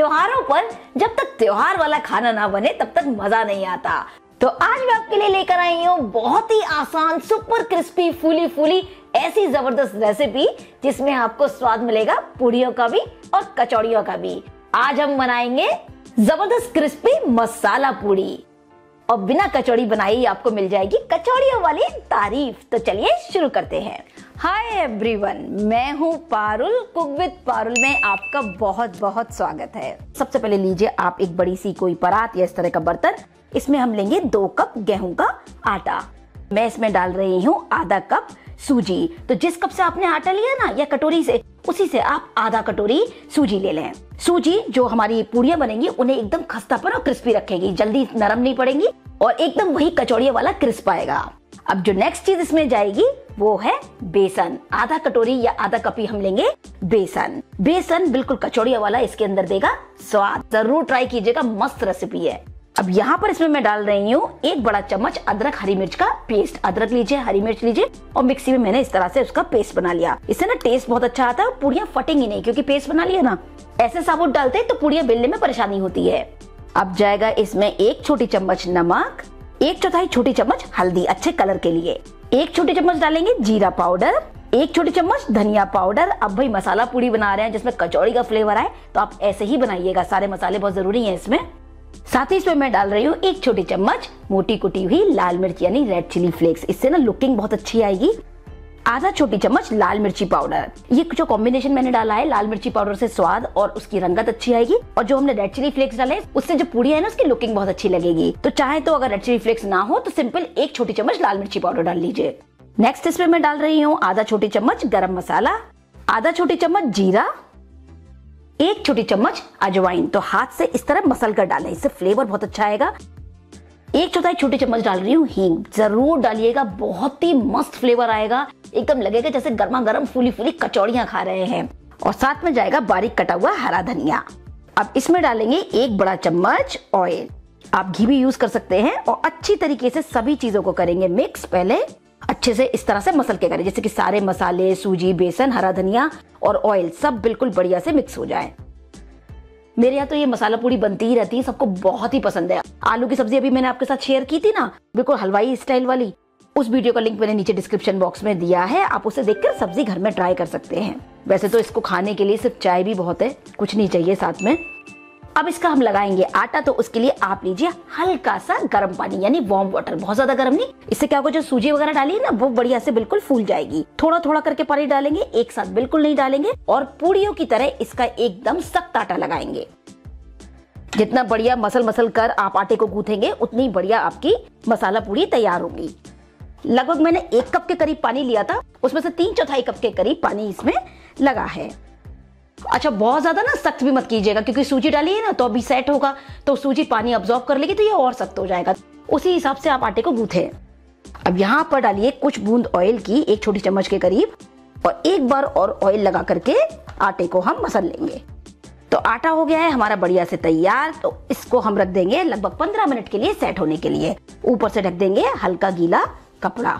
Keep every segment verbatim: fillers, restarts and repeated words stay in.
त्योहारों पर जब तक त्योहार वाला खाना ना बने तब तक मजा नहीं आता। तो आज मैं आपके लिए लेकर आई हूँ बहुत ही आसान, सुपर क्रिस्पी, फूली फूली ऐसी जबरदस्त रेसिपी जिसमें आपको स्वाद मिलेगा पूड़ियों का भी और कचौड़ियों का भी। आज हम बनाएंगे जबरदस्त क्रिस्पी मसाला पूड़ी और बिना कचौड़ी बनाई ही आपको मिल जाएगी कचौड़ियों वाली तारीफ। तो चलिए शुरू करते हैं। हाय एवरीवन, मैं हूँ पारुल। कुक विद पारुल में आपका बहुत बहुत स्वागत है। सबसे पहले लीजिए आप एक बड़ी सी कोई परात या इस तरह का बर्तन। इसमें हम लेंगे दो कप गेहूं का आटा। मैं इसमें डाल रही हूँ आधा कप सूजी। तो जिस कप से आपने आटा लिया ना या कटोरी से, उसी से आप आधा कटोरी सूजी ले लें। सूजी जो हमारी पूड़ियां बनेंगी उन्हें एकदम खस्तापन और क्रिस्पी रखेगी, जल्दी नरम नहीं पड़ेंगी और एकदम वही कचौड़ियों वाला क्रिस्प आएगा। अब जो नेक्स्ट चीज इसमें जाएगी वो है बेसन। आधा कटोरी या आधा कप ही हम लेंगे बेसन। बेसन बिल्कुल कचौड़ियों वाला इसके अंदर देगा स्वाद। जरूर ट्राई कीजिएगा, मस्त रेसिपी है। अब यहाँ पर इसमें मैं डाल रही हूँ एक बड़ा चम्मच अदरक हरी मिर्च का पेस्ट। अदरक लीजिए, हरी मिर्च लीजिए और मिक्सी में मैंने इस तरह से उसका पेस्ट बना लिया। इससे ना टेस्ट बहुत अच्छा आता है और पूड़ियां फटेंगी नहीं, क्योंकि पेस्ट बना लिया ना। ऐसे साबुत डालते हैं तो पूड़ियां बेलने में परेशानी होती है। अब जाएगा इसमें एक छोटी चम्मच नमक, एक चौथाई छोटी चम्मच हल्दी अच्छे कलर के लिए, एक छोटी चम्मच डालेंगे जीरा पाउडर, एक छोटी चम्मच धनिया पाउडर। अब भाई मसाला पूड़ी बना रहे हैं जिसमें कचौड़ी का फ्लेवर आए तो आप ऐसे ही बनाइएगा। सारे मसाले बहुत जरूरी है इसमें। साथ ही इसमें मैं डाल रही हूँ एक छोटी चम्मच मोटी कुटी हुई लाल मिर्च यानी रेड चिली फ्लेक्स। इससे ना लुकिंग बहुत अच्छी आएगी। आधा छोटी चम्मच लाल मिर्ची पाउडर। ये जो कॉम्बिनेशन मैंने डाला है, लाल मिर्ची पाउडर से स्वाद और उसकी रंगत अच्छी आएगी, और जो हमने रेड चिली फ्लेक्स डाले उससे जो पूड़ी है ना उसकी लुकिंग बहुत अच्छी लगेगी। तो चाहे तो अगर रेड चिली फ्लेक्स ना हो तो सिंपल एक छोटी चम्मच लाल मिर्ची पाउडर डाल लीजिए। नेक्स्ट इसमें मैं डाल रही हूँ आधा छोटी चम्मच गरम मसाला, आधा छोटी चम्मच जीरा, एक छोटी चम्मच अजवाइन। तो हाथ से इस तरह मसल कर डालें, इससे फ्लेवर बहुत अच्छा आएगा। एक चौथाई छोटी चम्मच डाल रही हूँ हींग। जरूर डालिएगा, बहुत ही मस्त फ्लेवर आएगा। एकदम लगेगा जैसे गर्मा गर्म फूली फूली कचौड़ियां खा रहे हैं। और साथ में जाएगा बारीक कटा हुआ हरा धनिया। अब इसमें डालेंगे एक बड़ा चम्मच ऑयल। आप घी भी यूज कर सकते हैं और अच्छी तरीके से सभी चीजों को करेंगे मिक्स। पहले अच्छे से इस तरह से मसल के करें, जैसे कि सारे मसाले, सूजी, बेसन, हरा धनिया और ऑयल सब बिल्कुल बढ़िया से मिक्स हो जाए। मेरे यहाँ तो ये मसाला पूड़ी बनती ही रहती है, सबको बहुत ही पसंद है। आलू की सब्जी अभी मैंने आपके साथ शेयर की थी ना, बिल्कुल हलवाई स्टाइल वाली, उस वीडियो का लिंक मैंने नीचे डिस्क्रिप्शन बॉक्स में दिया है। आप उसे देखकर सब्जी घर में ट्राई कर सकते हैं। वैसे तो इसको खाने के लिए सिर्फ चाय भी बहुत है, कुछ नहीं चाहिए साथ में। अब इसका हम लगाएंगे आटा। तो उसके लिए आप लीजिए हल्का सा गर्म पानी यानी वार्म वाटर, बहुत ज्यादा गर्म नहीं। इससे क्या होगा, जो सूजी वगैरह डाली है ना वो बढ़िया से बिल्कुल फूल जाएगी। थोड़ा थोड़ा करके पानी डालेंगे, एक साथ बिल्कुल नहीं डालेंगे। और पूड़ियों की तरह इसका एकदम सख्त आटा लगाएंगे। जितना बढ़िया मसल मसल कर आप आटे को गूंथेंगे उतनी बढ़िया आपकी मसाला पूड़ी तैयार होगी। लगभग मैंने एक कप के करीब पानी लिया था, उसमें से तीन चौथाई कप के करीब पानी इसमें लगा है। अच्छा, बहुत ज्यादा ना सख्त भी मत कीजिएगा, क्योंकि सूजी डाली है ना तो अभी सेट होगा तो सूजी पानी अब्सॉर्ब कर लेगी तो ये और सख्त हो जाएगा। उसी हिसाब से आप आटे को गूंथे। अब यहाँ पर डालिए कुछ बूंद ऑयल की, एक छोटी चम्मच के करीब, और एक बार और ऑयल लगा करके आटे को हम मसल लेंगे। तो आटा हो गया है हमारा बढ़िया से तैयार। तो इसको हम रख देंगे लगभग पंद्रह मिनट के लिए सेट होने के लिए। ऊपर से ढक देंगे हल्का गीला कपड़ा।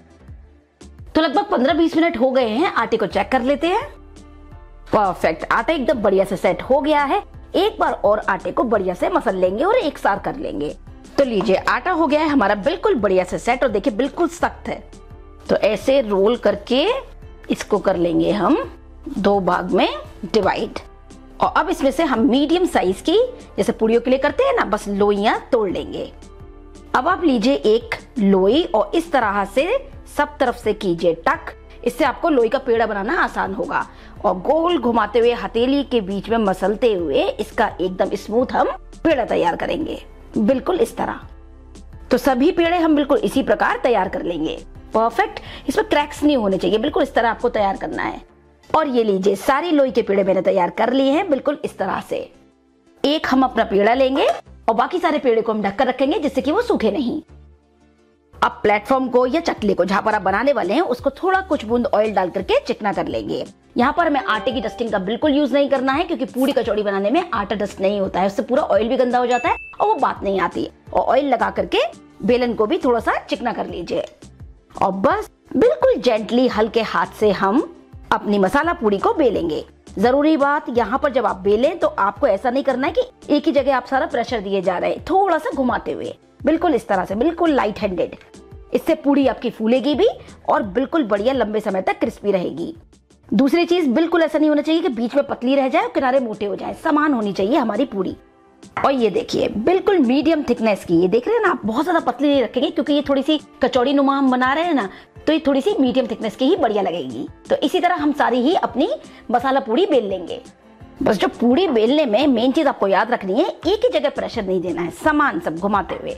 तो लगभग पंद्रह बीस मिनट हो गए हैं। आटे को चेक कर लेते हैं। परफेक्ट, आटा एकदम बढ़िया से सेट हो गया है। एक बार और आटे को बढ़िया से मसल लेंगे और एक साथ कर लेंगे। तो लीजिए आटा हो गया है हमारा बिल्कुल बढ़िया से सेट, और देखिए बिल्कुल सख्त है। तो ऐसे रोल करके इसको कर लेंगे हम दो भाग में डिवाइड। और अब इसमें से हम मीडियम साइज की, जैसे पूड़ियों के लिए करते हैं ना, बस लोइयां तोड़ लेंगे। अब आप लीजिए एक लोई और इस तरह से सब तरफ से कीजिए टक। इससे आपको लोई का पेड़ा बनाना आसान होगा। और गोल घुमाते हुए हथेली के बीच में मसलते हुए इसका एकदम स्मूथ हम पेड़ा तैयार करेंगे, बिल्कुल इस तरह। तो सभी पेड़े हम बिल्कुल इसी प्रकार तैयार कर लेंगे। परफेक्ट, इसमें क्रैक्स नहीं होने चाहिए, बिल्कुल इस तरह आपको तैयार करना है। और ये लीजिए सारी लोई के पेड़े मैंने तैयार कर लिए हैं बिल्कुल इस तरह से। एक हम अपना पेड़ा लेंगे और बाकी सारे पेड़े को हम ढककर रखेंगे जिससे कि वो सूखे नहीं। अब प्लेटफॉर्म को या चकले को जहां पर आप बनाने वाले हैं उसको थोड़ा कुछ बूंद ऑयल डाल करके चिकना कर लेंगे। यहाँ पर हमें आटे की डस्टिंग का बिल्कुल यूज नहीं करना है, क्योंकि पूरी कचौड़ी बनाने में आटा डस्ट नहीं होता है, उससे पूरा ऑयल भी गंदा हो जाता है और वो बात नहीं आती। और ऑयल लगा करके बेलन को भी थोड़ा सा चिकना कर लीजिए और बस बिल्कुल जेंटली हल्के हाथ से हम अपनी मसाला पूड़ी को बेलेंगे। जरूरी बात यहाँ पर जब आप बेलें तो आपको ऐसा नहीं करना है कि एक ही जगह आप सारा प्रेशर दिए जा रहे हैं, थोड़ा सा घुमाते हुए, बिल्कुल इस तरह से, बिल्कुल लाइट हैंडेड। इससे पूड़ी आपकी फूलेगी भी और बिल्कुल बढ़िया लंबे समय तक क्रिस्पी रहेगी। दूसरी चीज, बिल्कुल ऐसा नहीं होना चाहिए कि बीच में पतली रह जाए और किनारे मोटे हो जाए, समान होनी चाहिए हमारी पूड़ी। और ये देखिए बिल्कुल मीडियम थिकनेस की, ये देख रहे हैं ना आप, बहुत ज्यादा पतली नहीं रखेंगे क्योंकि ये थोड़ी सी कचौड़ी नुमा हम बना रहे हैं ना, तो ये थोड़ी सी मीडियम थिकनेस की ही बढ़िया लगेगी। तो इसी तरह हम सारी ही अपनी मसाला पूड़ी बेल लेंगे। बस जो पूड़ी बेलने में मेन चीज आपको याद रखनी है, एक ही जगह प्रेशर नहीं देना है, समान सब घुमाते हुए।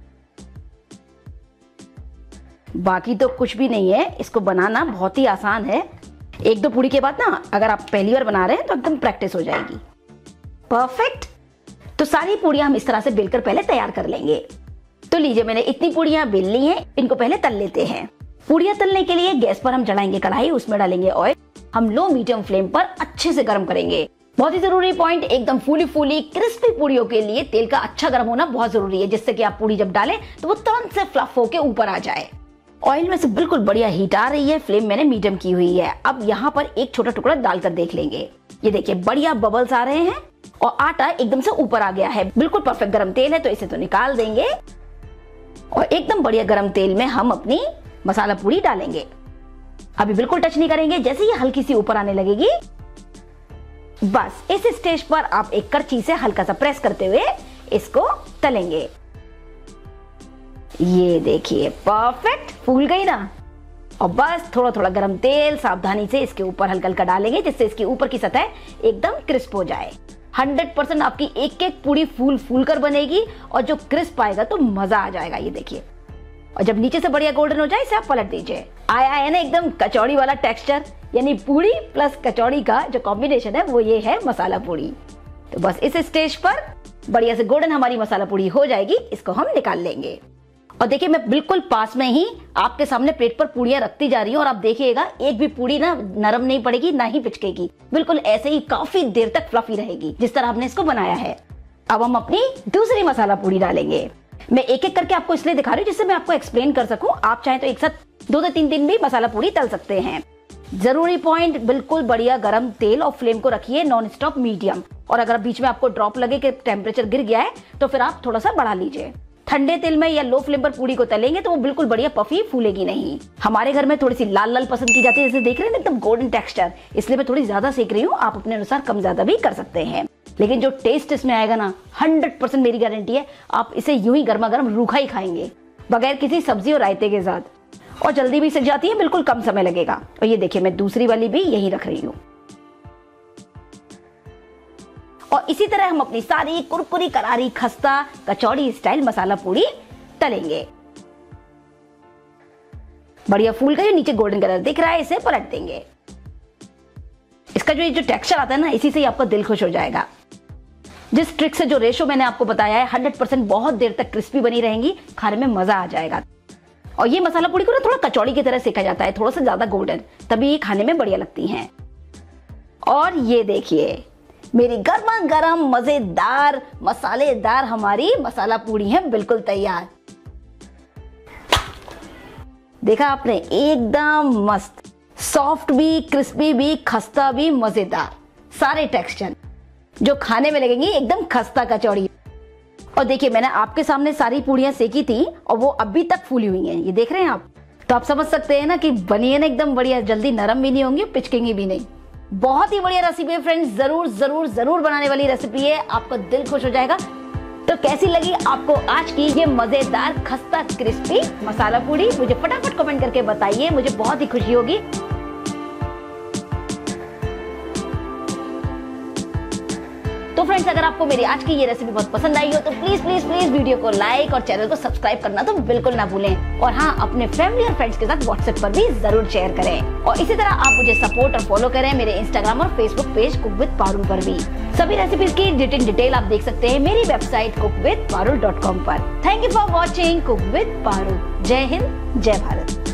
बाकी तो कुछ भी नहीं है, इसको बनाना बहुत ही आसान है। एक दो पूड़ी के बाद ना अगर आप पहली बार बना रहे हैं तो एकदम प्रैक्टिस हो जाएगी। परफेक्ट। तो सारी पूड़ियां हम इस तरह से बेलकर पहले तैयार कर लेंगे। तो लीजिए मैंने इतनी पूड़ियां बेल ली हैं, इनको पहले तल लेते हैं। पूड़ियां तलने के लिए गैस पर हम चढ़ाएंगे कढ़ाई, उसमें डालेंगे ऑयल। हम लो मीडियम फ्लेम पर अच्छे से गर्म करेंगे। बहुत ही जरूरी पॉइंट, एकदम फूली फूली क्रिस्पी पूड़ियों के लिए तेल का अच्छा गर्म होना बहुत जरूरी है, जिससे कि आप पूड़ी जब डालें तो वो तुरंत से फ्लफ होके ऊपर आ जाए। ऑयल में से बिल्कुल बढ़िया हीट आ रही है, फ्लेम मैंने मीडियम की हुई है। अब यहाँ पर एक छोटा टुकड़ा डालकर देख लेंगे। ये देखिए बढ़िया बबल्स आ रहे हैं और आटा एकदम से ऊपर आ गया है। बिल्कुल परफेक्ट गरम तेल है, तो इसे तो निकाल देंगे और एकदम बढ़िया गरम तेल में हम अपनी मसाला पूड़ी डालेंगे। अभी बिल्कुल टच नहीं करेंगे, जैसे ही हल्की सी ऊपर आने लगेगी बस इस स्टेज पर आप एक करछी से हल्का सा प्रेस करते हुए इसको तलेंगे। ये देखिए परफेक्ट फूल गई ना। और बस थोड़ा थोड़ा गरम तेल सावधानी से इसके ऊपर हल्का हल्का डालेंगे, जिससे इसकी ऊपर की सतह एकदम क्रिस्प हो जाए। हंड्रेड परसेंट आपकी एक एक पूरी फूल फूल कर बनेगी और जो क्रिस्प आएगा तो मजा आ जाएगा। ये देखिए, और जब नीचे से बढ़िया गोल्डन हो जाए इसे आप पलट दीजिए। आया है ना एकदम कचौड़ी वाला टेक्सचर, यानी पूड़ी प्लस कचौड़ी का जो कॉम्बिनेशन है वो ये है मसाला पूड़ी। तो बस इस स्टेज पर बढ़िया से गोल्डन हमारी मसाला पूड़ी हो जाएगी, इसको हम निकाल लेंगे। और देखिए मैं बिल्कुल पास में ही आपके सामने प्लेट पर पूड़ियां रखती जा रही हूँ और आप देखिएगा एक भी पूड़ी ना नरम नहीं पड़ेगी, ना ही पिचकेगी, बिल्कुल ऐसे ही काफी देर तक फ्लफी रहेगी जिस तरह हमने इसको बनाया है। अब हम अपनी दूसरी मसाला पूड़ी डालेंगे। मैं एक एक करके आपको इसलिए दिखा रही हूँ जिससे मैं आपको एक्सप्लेन कर सकूं। आप चाहे तो एक साथ दो से तीन दिन भी मसाला पूड़ी तल सकते हैं। जरूरी पॉइंट, बिल्कुल बढ़िया गरम तेल और फ्लेम को रखिए नॉन स्टॉप मीडियम। और अगर बीच में आपको ड्रॉप लगे कि टेम्परेचर गिर गया है तो फिर आप थोड़ा सा बढ़ा लीजिए। ठंडे तेल में या लो फ्लेम पर पूड़ी को तलेंगे तो वो बिल्कुल बढ़िया पफी फूलेगी नहीं। हमारे घर में थोड़ी सी लाल लाल पसंद की जाती है, जैसे देख रहे हैं एकदम गोल्डन टेक्सचर, इसलिए मैं थोड़ी ज्यादा सेक रही हूँ। आप अपने अनुसार कम ज्यादा भी कर सकते हैं, लेकिन जो टेस्ट इसमें आएगा ना हंड्रेड परसेंट मेरी गारंटी है, आप इसे यूं ही गर्मा गर्म रूखा ही खाएंगे बगैर किसी सब्जी और रायते के साथ। और जल्दी भी सिक जाती है, बिल्कुल कम समय लगेगा। और ये देखिए मैं दूसरी वाली भी यही रख रही हूँ। और इसी तरह हम अपनी सारी कुरकुरी करारी खस्ता कचौड़ी स्टाइल मसाला पूड़ी तलेंगे। बढ़िया फूल गई, नीचे गोल्डन कलर दिख रहा है, इसे पलट देंगे। इसका जो ये जो टेक्सचर आता है ना, इसी से ही आपका दिल खुश हो जाएगा। जिस ट्रिक से जो रेशो मैंने आपको बताया है, हंड्रेड परसेंट बहुत देर तक क्रिस्पी बनी रहेंगी, खाने में मजा आ जाएगा। और ये मसाला पूड़ी को ना थोड़ा कचौड़ी की तरह सेका जाता है, थोड़ा सा ज्यादा गोल्डन, तभी ये खाने में बढ़िया लगती हैं। और ये देखिए मेरी गर्मा गर्म मजेदार मसालेदार हमारी मसाला पूड़ी है बिल्कुल तैयार। देखा आपने, एकदम मस्त, सॉफ्ट भी, क्रिस्पी भी, खस्ता भी, मजेदार, सारे टेक्सचर जो खाने में लगेंगी एकदम खस्ता कचौड़ी। और देखिए मैंने आपके सामने सारी पूड़ियां सेकी थी और वो अभी तक फूली हुई हैं, ये देख रहे हैं आप। तो आप समझ सकते हैं ना कि बनी है ना एकदम बढ़िया, जल्दी नरम भी नहीं होंगी, पिचकेंगी भी नहीं। बहुत ही बढ़िया रेसिपी है फ्रेंड्स, जरूर जरूर जरूर बनाने वाली रेसिपी है, आपका दिल खुश हो जाएगा। तो कैसी लगी आपको आज की ये मजेदार खस्ता क्रिस्पी मसाला पूड़ी, मुझे फटाफट कमेंट करके बताइए, मुझे बहुत ही खुशी होगी। तो फ्रेंड्स अगर आपको मेरी आज की ये रेसिपी बहुत पसंद आई हो तो प्लीज प्लीज प्लीज वीडियो को लाइक और चैनल को सब्सक्राइब करना तो बिल्कुल ना भूलें। और हाँ, अपने फैमिली और फ्रेंड्स के साथ व्हाट्सएप पर भी जरूर शेयर करें। और इसी तरह आप मुझे सपोर्ट और फॉलो करें मेरे इंस्टाग्राम और Facebook page cook with Parul पर भी। सभी रेसिपीज की डिटेल डिटेल आप देख सकते हैं मेरी website cook with Parul dot com पर। Thank you for watching cook with Parul. जय हिंद, जय भारत।